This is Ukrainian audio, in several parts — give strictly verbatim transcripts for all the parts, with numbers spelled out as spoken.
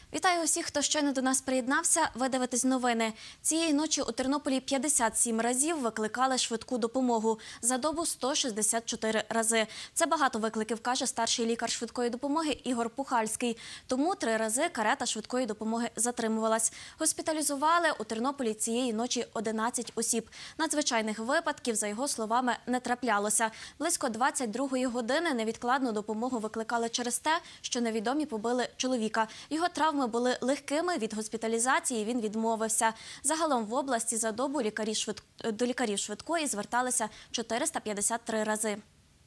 Вітаю усіх, хто щойно до нас приєднався. Ви дивитесь новини. Цієї ночі у Тернополі п'ятдесят сім разів викликали швидку допомогу. За добу сто шістдесят чотири рази. Це багато викликів, каже старший лікар швидкої допомоги Ігор Пухальський. Тому три рази карета швидкої допомоги затримувалась. Госпіталізували у Тернополі цієї ночі одинадцять осіб. Надзвичайних випадків, за його словами, не траплялося. Близько двадцять другої години невідкладну допомогу викликали через те, що невідомі побили чоловіка. Його травми були легкими, від госпіталізації він відмовився. Загалом в області за добу лікарі швид... до лікарів швидкої зверталися чотириста п'ятдесят три рази.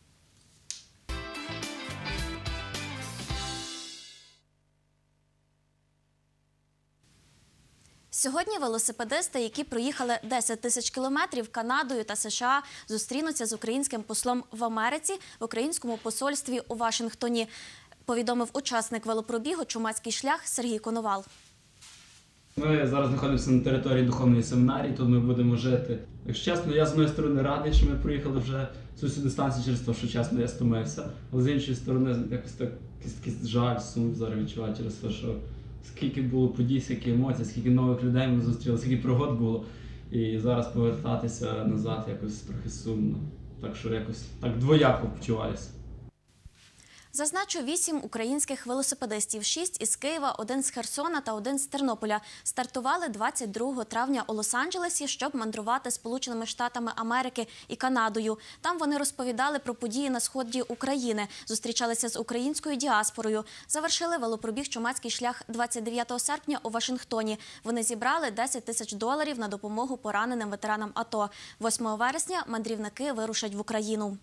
Сьогодні велосипедисти, які проїхали десять тисяч кілометрів Канадою та США, зустрінуться з українським послом в Америці в українському посольстві у Вашингтоні, повідомив учасник велопробігу «Чумацький шлях» Сергій Коновал. Ми зараз знаходимося на території духовної семінарії, тут ми будемо жити. Якщо чесно, я з однієї сторони радий, що ми проїхали вже цю всю дистанцію через те, що чесно я стомився. Але з іншої сторони, якось так, якийсь жаль, сум зараз відчуваю через те, що скільки було подій, скільки емоцій, скільки нових людей ми зустріли, скільки пригод було. І зараз повертатися назад якось трохи сумно. Так що якось так двояко почуваюся. Зазначу, вісім українських велосипедистів, шість із Києва, один з Херсона та один з Тернополя, стартували двадцять другого травня у Лос-Анджелесі, щоб мандрувати Сполученими Штатами Америки і Канадою. Там вони розповідали про події на сході України, зустрічалися з українською діаспорою. Завершили велопробіг «Чумацький шлях» двадцять дев'ятого серпня у Вашингтоні. Вони зібрали десять тисяч доларів на допомогу пораненим ветеранам АТО. восьмого вересня мандрівники вирушать в Україну.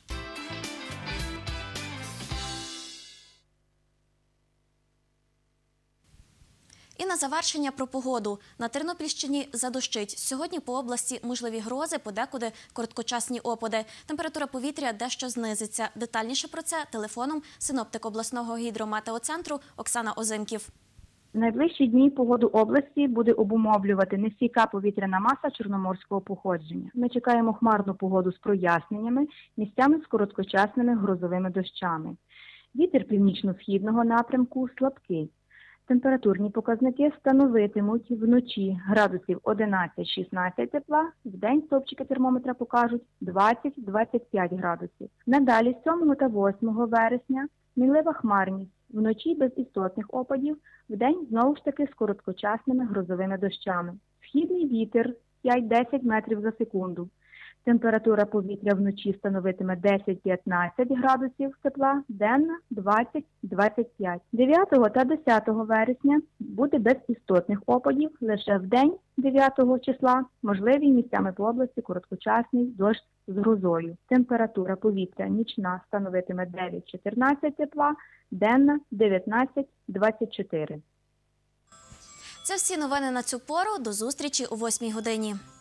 І на завершення про погоду. На Тернопільщині задощить. Сьогодні по області можливі грози, подекуди короткочасні опади. Температура повітря дещо знизиться. Детальніше про це телефоном синоптик обласного гідрометеоцентру Оксана Озимків. В найближчі дні погоду області буде обумовлювати нестійка повітряна маса чорноморського походження. Ми чекаємо хмарну погоду з проясненнями, місцями з короткочасними грозовими дощами. Вітер північно-східного напрямку слабкий. Температурні показники становитимуть вночі градусів одинадцять-шістнадцять тепла, вдень стовпчики термометра покажуть двадцять-двадцять п'ять градусів. Надалі з сьомого та восьмого вересня мінлива хмарність, вночі без істотних опадів, вдень знову ж таки з короткочасними грозовими дощами. Східний вітер п'ять-десять метрів за секунду. Температура повітря вночі становитиме десять-п'ятнадцять градусів тепла, денна двадцять-двадцять п'ять. дев'ятого та десятого вересня буде без істотних опадів, лише вдень дев'ятого числа можливий місцями по області короткочасний дощ з грозою. Температура повітря нічна становитиме дев'ять-чотирнадцять тепла, денна дев'ятнадцять-двадцять чотири. Це всі новини на цю пору. До зустрічі о восьмій годині.